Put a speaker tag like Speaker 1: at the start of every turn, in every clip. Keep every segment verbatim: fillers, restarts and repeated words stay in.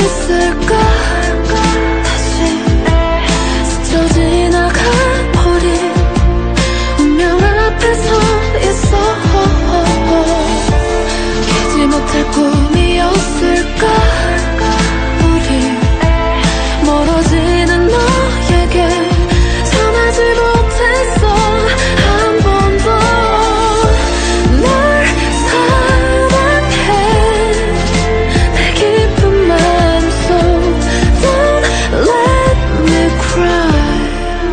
Speaker 1: 있을까? 다시 스쳐 지나가 버린 운명 앞에 서 있어. 깨지 못할 꿈이었을까? 우리 멀어지는 너에게 전하지 못했어. 한 번도 널 사랑해. 내 깊은 맘속 Don't let me cry.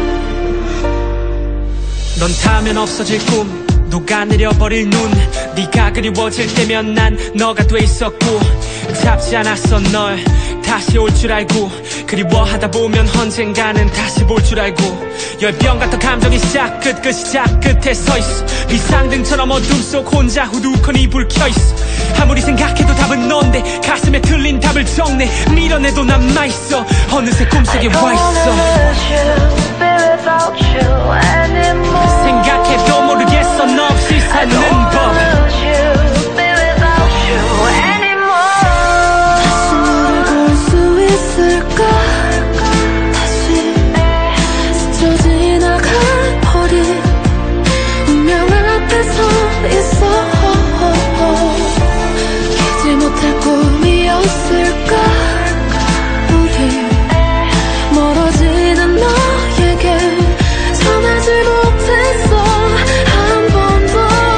Speaker 2: 넌 닿으면 없어질 꿈, 녹아내려버릴 눈. 네가 그리워질 때면 난 너가 돼 있었고, 잡지 않았어 널 다시 올 줄 알고. 그리워하다 보면 언젠가는 다시 볼 줄 알고. 열병 같은 감정이 시작 끝 그 시작 끝에 서있어. 비상등처럼 어둠 속 혼자 후두커니 불 켜있어. 아무리 생각해도 답은 넌데 가슴에 틀린 답을 정내. 밀어내도 남아있어. 어느새 꿈속에 와있어. 생각해도 모르겠어 너 없이 사는 법.
Speaker 1: 다시 너를 볼 수 있을까? 다시 스쳐 지나가 버린 운명 앞에 서 있어. 깨지 못할 꿈이었을까? 우리 멀어지는 너에게 전하지 못했어. 한 번도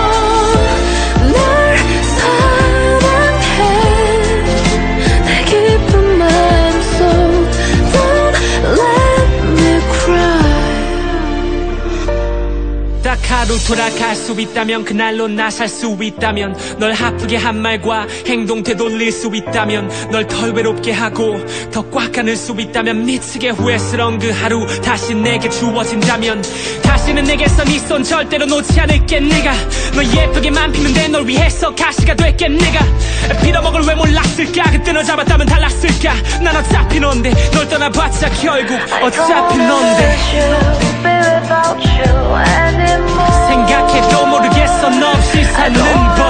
Speaker 1: 널 사랑해. 내 깊은 맘속 Don't let me cry.
Speaker 2: 딱 하루 돌아갈 수 있다면, 그날로 나 살 수 있다면, 널 아프게 한 말과 행동 되돌릴 수 있다면, 널 덜 외롭게 하고 더 꽉 안을 수 있다면, 미치게 후회스러운 그 하루 다시 내게 주어진다면, 다시는 내게서 네 손 절대로 놓지 않을게. 내가 너 예쁘게만 피는데 널 위해서 가시가 될게. 내가 빌어먹을 왜 몰랐을까? 그때 너 잡았다면 달랐을까? 난 어차피 넌데 널 떠나봤자 결국 어차피 넌데. 생각해도 모르겠어 너 없이 사는 법.